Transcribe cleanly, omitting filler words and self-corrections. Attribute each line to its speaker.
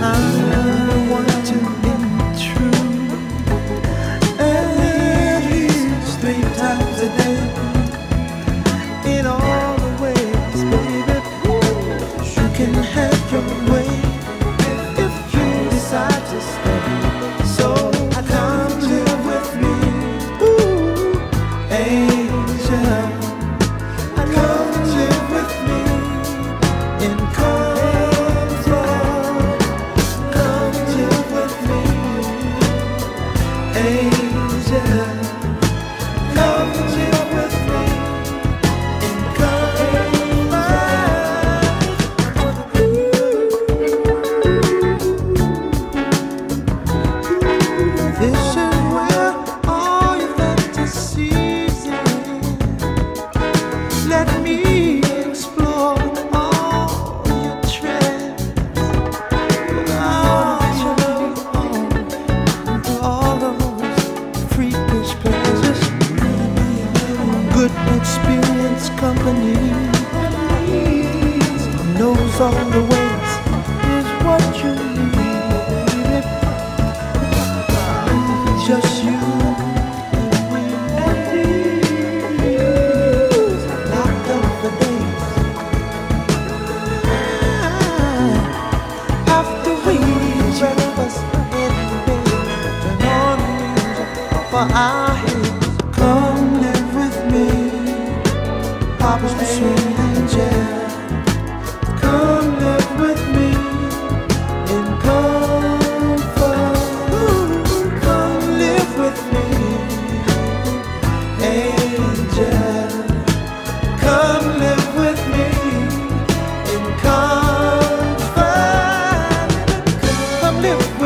Speaker 1: I want to intrude at least 3 times a day in all the ways, baby. You can have your way if you decide to stay. So come live with me, ooh, angel. Come live with me in comfort. Come live with me, angel. Come live with me in comfort. This is where all your fantasies end. Let me explore all your trends. I want you to all those freakish pleasures. Good experience company knows all the ways is what you need, baby. Just you. For our heads, come live with me, Papa's the sweet angel. Come live with me in comfort. Come live with me, angel. Come live with me in comfort. Come live with me.